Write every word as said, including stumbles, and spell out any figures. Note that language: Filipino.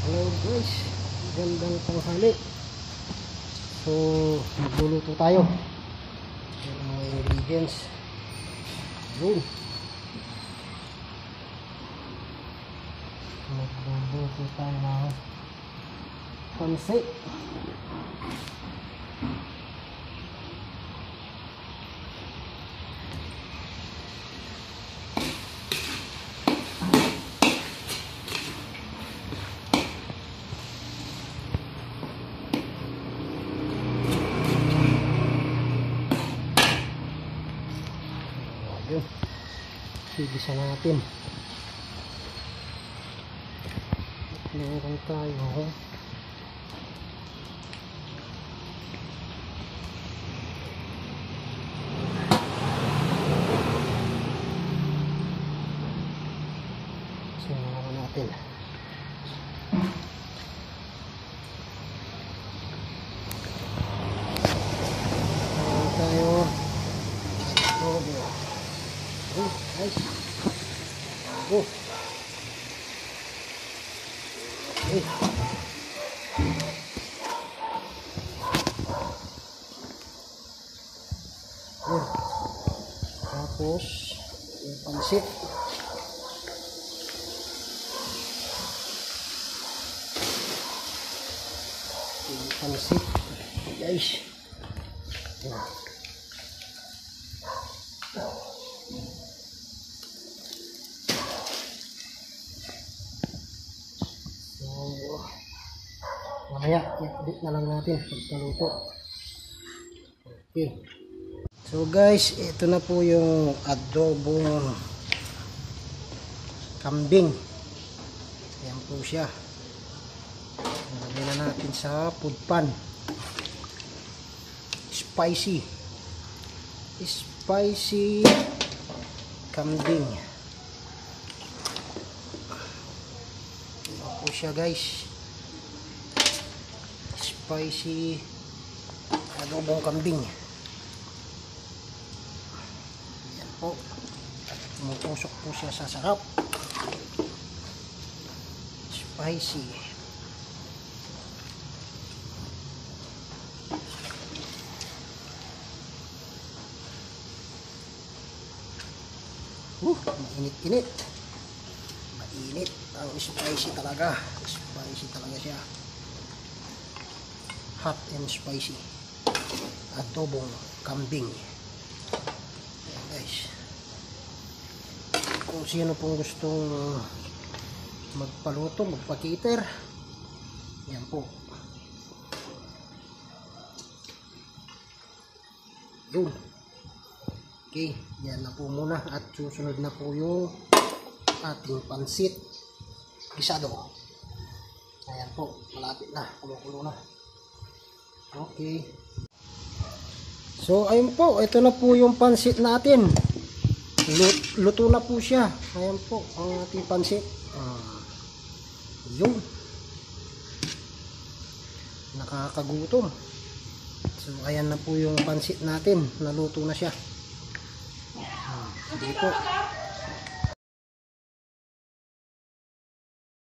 Hello guys, gandang tanghali. So magluluto tayo. Yung mga ingredients. Yun, magluluto tayo ng pansit. Sigisa natin. Meron tayo sinama natin. Meron tayo adobo. Oh, guys. Oh. Eh. Oh. Tapos yung pansit. Yung pansit, guys. Yeah. Mamaya, i-edit na lang natin pagkaluto. Okay. So guys, ito na po yung adobong kambing. Ayan po siya. Lagyan na natin sa food pan. Spicy. Spicy kambing. Ayan po siya guys. Spicy adobong kambing. Ayan po. Pumutusok po siya sa sarap. Spicy. Uh, mainit-init. Mainit ang spicy talaga. Spicy talaga siya. Hot and spicy adobong kambing. Ayan guys, kung sino pong gustong magpaluto, magpa-cater, yan po. Yun. Okay, yan na po muna at susunod na po yung ating pansit gisado. Ayan po, malapit na, kulo-kulo na. Okay. So ayun po, ito na po yung pansit natin. Luto na po siya. Ayan po ang ating pansit. Uh, yun. Nakakagutom. So ayan na po yung pansit natin. Naluto na siya. Uh, dito.